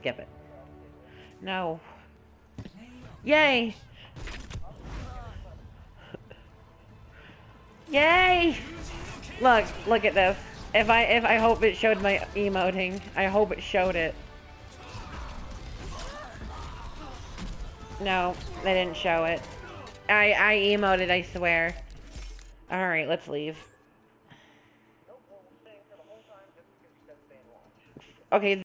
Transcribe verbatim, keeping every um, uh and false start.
skip it. No. Yay! Yay! Look, look at this. If I if I hope it showed my emoting. I hope it showed it. No, they didn't show it. I I emoted, I swear. Alright, let's leave. Okay.